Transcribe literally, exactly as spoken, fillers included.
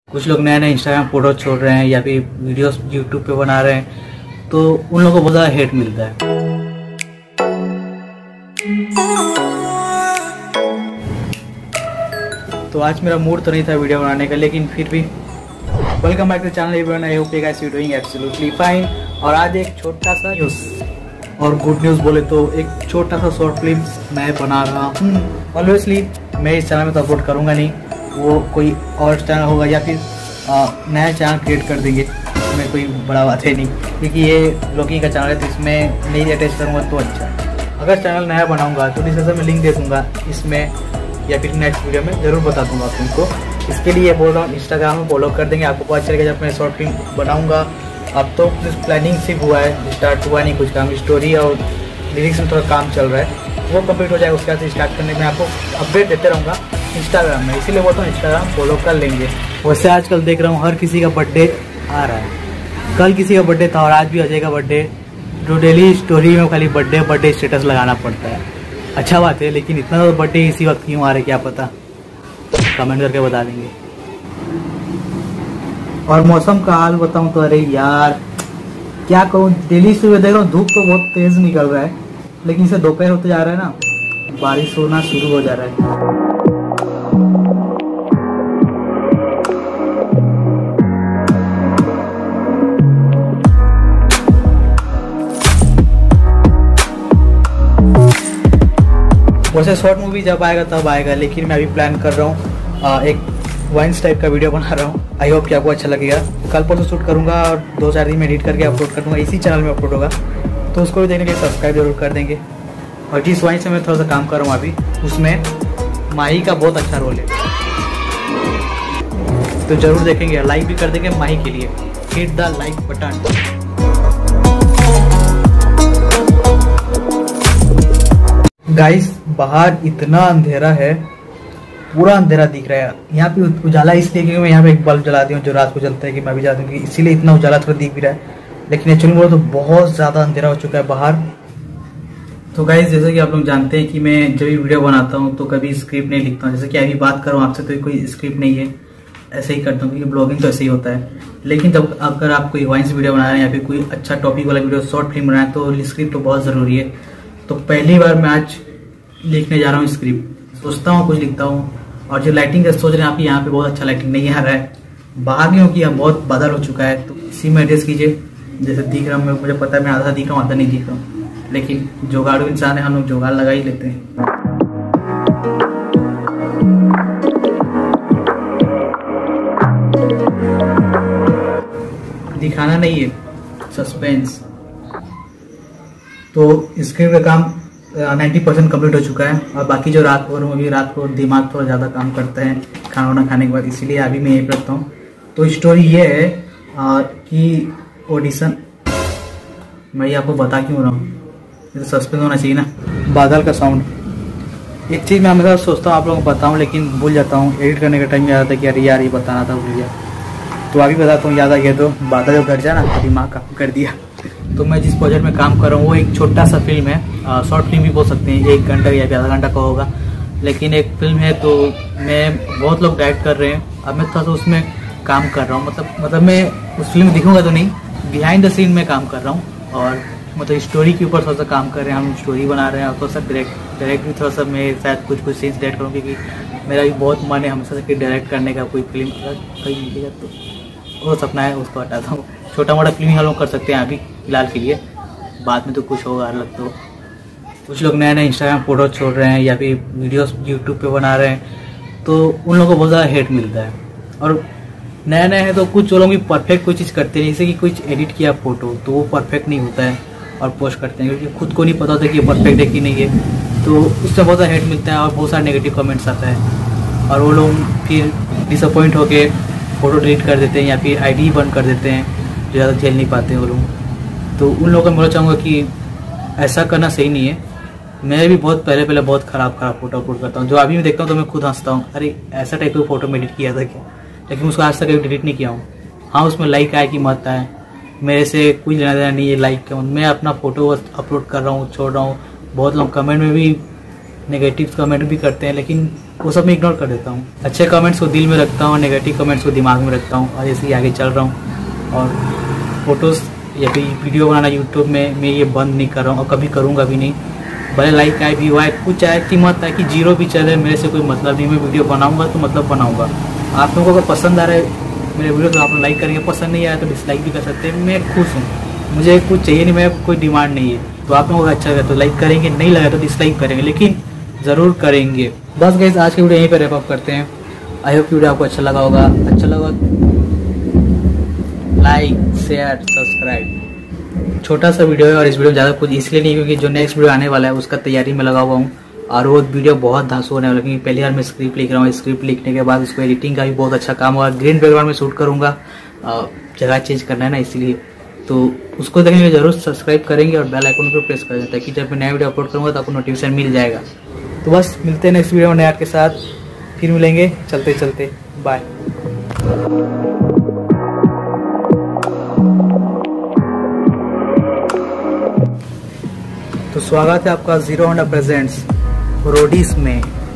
कुछ लोग नए नए इंस्टाग्राम फोटो छोड़ रहे हैं या फिर वीडियोस यूट्यूब पे बना रहे हैं, तो उन लोगों को बहुत ज़्यादा हेट मिलता है। तो आज मेरा मूड तो नहीं था वीडियो बनाने का, लेकिन फिर भी welcome back to channel everyone. I hope you guys are doing absolutely fine. और आज एक छोटा सा न्यूज़ और गुड न्यूज़ बोले तो एक छोटा सा शॉर्ट फिल्म मैं बना रहा हूँ। ऑब्वियसली मैं इस चैनल में तो अपलोड करूँगा नहीं, वो कोई और चैनल होगा या फिर नया चैनल क्रिएट कर देंगे। इसमें कोई बड़ा बात है नहीं, क्योंकि ये लोकी का चैनल है, तो इसमें नहीं अटैच करूँगा तो अच्छा है। अगर चैनल नया बनाऊँगा तो डिस्क्रिप्शन में लिंक दे दूँगा इसमें, या फिर नेक्स्ट वीडियो में ज़रूर बता दूँगा आप तुमको। इसके लिए बोल रहा हूँ इंस्टाग्राम में फॉलो कर देंगे, आपको पता चलेगा जब मैं शॉर्ट फिल्म बनाऊँगा। अब तो कुछ प्लानिंग सिर्फ हुआ है, स्टार्ट हुआ नहीं कुछ काम। स्टोरी और लिरिक्स में थोड़ा काम चल रहा है, वो कंप्लीट हो जाएगा, उसके बाद स्टार्ट करने में आपको अपडेट देते रहूँगा इंस्टाग्राम में। इसीलिए बोलता हूँ इंस्टाग्राम फॉलो कर लेंगे। वैसे आजकल देख रहा हूँ हर किसी का बर्थडे आ रहा है। कल किसी का बर्थडे था और आज भी अजय का बर्थडे, जो डेली स्टोरी में खाली बर्थडे बर्थडे स्टेटस लगाना पड़ता है। अच्छा बात है, लेकिन इतना तो बर्थडे इसी वक्त क्यों आ रहा है क्या पता, कमेंट करके बता देंगे। और मौसम का हाल बताऊँ तो अरे यार क्या कहूँ, डेली सुबह देख रहा हूँ धूप तो बहुत तेज निकल रहा है, लेकिन इसे दोपहर होते जा रहा है ना, बारिश होना शुरू हो जा रहा है। वैसे शॉर्ट मूवी जब आएगा तब आएगा, लेकिन मैं अभी प्लान कर रहा हूँ एक वाइन्स टाइप का वीडियो बना रहा हूँ। आई होप कि आपको अच्छा लगेगा। कल परसों शूट करूँगा और दो चार दिन में एडिट करके अपलोड कर दूँगा, इसी चैनल में अपलोड होगा, तो उसको भी देखने के लिए सब्सक्राइब जरूर कर देंगे। और जिस वाइन से मैं थोड़ा सा काम कर रहा हूँ अभी, उसमें माही का बहुत अच्छा रोल है, तो जरूर देखेंगे। लाइक भी कर देंगे माही के लिए, hit the like button. Guys बाहर इतना अंधेरा है, पूरा अंधेरा दिख रहा है। यहाँ पे उजाला इसलिए क्योंकि मैं यहाँ पे एक बल्ब जला दी हूँ जो रात को जलता है, कि मैं भी जला दूँगी, इसीलिए इतना उजाला थोड़ा दिख भी रहा है। लेकिन एक्चुअली बोलो तो बहुत ज़्यादा अंधेरा हो चुका है बाहर। तो गाइस जैसे कि आप लोग जानते हैं कि मैं जब भी वीडियो बनाता हूँ तो कभी स्क्रिप्ट नहीं लिखता हूँ। जैसे कि अभी बात करूँ आपसे तो कोई स्क्रिप्ट नहीं है, ऐसे ही करता हूँ, क्योंकि ब्लॉगिंग तो ऐसे ही होता है। लेकिन जब अगर आप कोई वॉइस वीडियो बना रहे हैं या फिर कोई अच्छा टॉपिक वाला वीडियो शॉर्ट फिल्म बना रहे हैं, तो स्क्रिप्ट तो बहुत ज़रूरी है। तो पहली बार मैं आज लिखने जा रहा हूँ स्क्रिप्ट, सोचता हूँ कुछ लिखता हूँ। और जो लाइटिंग का सोच रहे हैं आप, यहाँ पे बहुत अच्छा लाइटिंग नहीं आ रहा है बाहर, क्योंकि यहाँ बहुत बादल हो चुका है, तो इसी में एडजस्ट कीजिए। जैसे दिख रहा हूँ, मुझे पता है मैं आधा दिख रहा हूँ आधा नहीं दिख रहा हूँ, लेकिन जुगाड़ू इंसान है, हम लोग जुगाड़ लगा ही लेते हैं। दिखाना नहीं है, सस्पेंस। तो स्क्रिप्ट का काम नब्बे परसेंट कम्प्लीट हो चुका है, और बाकी जो रात को मूवी रात को दिमाग थोड़ा ज़्यादा काम करता है खाना वाना खाने के बाद, इसीलिए अभी मैं यही रखता हूँ। तो स्टोरी ये है आ, कि ऑडिशन, मैं ये आपको बता क्यों रहा हूँ, ये तो सस्पेंस होना चाहिए ना। बादल का साउंड, एक चीज़ मैं हमेशा सोचता हूँ आप लोगों को बताऊँ, लेकिन भूल जाता हूँ। एडिट करने का टाइम याद आता है कि अरे यार ये बताना था, भूल गया। तो अभी बताता हूँ, याद आ गया। तो बादल जो घर जाना तो दिमाग काम कर दिया। तो मैं जिस प्रोजेक्ट में काम कर रहा हूँ वो एक छोटा सा फिल्म है, शॉर्ट फिल्म भी बोल सकते हैं, एक घंटा या फिर आधा घंटा का होगा, लेकिन एक फिल्म है। तो मैं बहुत लोग डायरेक्ट कर रहे हैं, अब मैं थोड़ा सा उसमें काम कर रहा हूँ। मतलब मतलब मैं उस फिल्म दिखूंगा तो नहीं, बिहाइंड द सीन में काम कर रहा हूँ। और मतलब स्टोरी के ऊपर थोड़ा सा काम कर रहे हैं, हम स्टोरी बना रहे हैं। और थोड़ा सा डायरेक्ट डायरेक्ट भी थोड़ा सा मैं शायद कुछ कुछ सीन्स डायरेक्ट करूँ, क्योंकि मेरा भी बहुत मन है हमेशा से कि डायरेक्ट करने का। कोई फिल्म अगर कहीं मिलेगा तो वो सपना है, उसको हटाता हूँ। छोटा मोटा फिल्म हम लोग कर सकते हैं अभी फिलहाल के लिए, बाद में तो कुछ होगा अलग। तो कुछ लोग नए नए इंस्टाग्राम फोटो छोड़ रहे हैं या फिर वीडियोस यूट्यूब पे बना रहे हैं, तो उन लोगों को बहुत ज़्यादा हेट मिलता है। और नए नए हैं तो कुछ लोग भी परफेक्ट कोई चीज़ करते हैं, जैसे कि कुछ एडिट किया फोटो तो वो परफेक्ट नहीं होता है और पोस्ट करते हैं, क्योंकि खुद को नहीं पता होता कि ये परफेक्ट है कि नहीं है। तो उससे बहुत ज़्यादा हेट मिलता है और बहुत सारे नेगेटिव कमेंट्स आता है, और वो लोग फिर डिसअपॉइंट होकर फ़ोटो डिलीट कर देते हैं या फिर आईडी बंद कर देते हैं, जो ज़्यादा झेल नहीं पाते हैं वो लोग। तो उन लोगों को मैं बोलना चाहूँगा कि ऐसा करना सही नहीं है। मैं भी बहुत पहले पहले बहुत ख़राब ख़राब फोटो अपलोड करता हूँ, जो अभी मैं देखता हूँ तो मैं खुद हंसता हूँ, अरे ऐसा टाइप का फोटो में एडिट किया था क्या, लेकिन उसको आज तक कभी डिलीट नहीं किया हूँ। हाँ उसमें लाइक आए कि मत आए, मेरे से कुछ लेना देना नहीं है लाइक का। मैं अपना फ़ोटो अपलोड कर रहा हूँ, छोड़ रहा हूँ। बहुत लोग कमेंट में भी नेगेटिव कमेंट भी करते हैं, लेकिन वो सब मैं इग्नोर कर देता हूँ। अच्छे कमेंट्स को दिल में रखता हूँ, नेगेटिव कमेंट्स को दिमाग में रखता हूँ और ऐसे ही आगे चल रहा हूँ। और फोटोज़ या फिर वीडियो बनाना यूट्यूब में मैं ये बंद नहीं कर रहा हूँ और कभी करूँगा भी नहीं। भले लाइक आए भी आए कुछ आए कि मत आए कि जीरो भी चले, मेरे से कोई मतलब नहीं। मैं वीडियो बनाऊँगा तो मतलब बनाऊँगा। आप लोगों को अगर पसंद आ रहा है मेरे वीडियो तो आप लोग लाइक करेंगे, पसंद नहीं आया तो डिसलाइक भी कर सकते हैं। मैं खुश हूँ, मुझे कुछ चाहिए नहीं, मेरा कोई डिमांड नहीं है। तो आप लोगों को अच्छा लगा तो लाइक करेंगे, नहीं लगा तो डिसलाइक करेंगे, लेकिन ज़रूर करेंगे। बस गाइस आज की वीडियो यहीं पर रैप अप करते हैं। आई होप वीडियो आपको अच्छा लगा होगा। अच्छा लगा लाइक शेयर सब्सक्राइब। छोटा सा वीडियो है और इस वीडियो में ज़्यादा कुछ इसलिए नहीं क्योंकि जो नेक्स्ट वीडियो आने वाला है उसका तैयारी में लगा हुआ हूँ और वो वीडियो बहुत धांसू होने वाला है। क्योंकि पहली बार मैं स्क्रिप्ट लिख रहा हूँ, स्क्रिप्ट लिखने के बाद उसको एडिटिंग का भी बहुत अच्छा काम होगा। ग्रीन बैकग्राउंड में शूट करूँगा, जगह चेंज करना है ना इसलिए, तो उसको देखने के जरूर सब्सक्राइब करेंगे और बेल आइकन पर प्रेस कर दें ताकि जब मैं नया वीडियो अपलोड करूँगा तो आपको नोटिफिकेशन मिल जाएगा। तो बस मिलते हैं नेक्स्ट वीडियो में नए आर्ट के साथ, फिर मिलेंगे चलते चलते। बाय। तो स्वागत है आपका जीरो होंडा प्रेजेंट्स रोडीज में।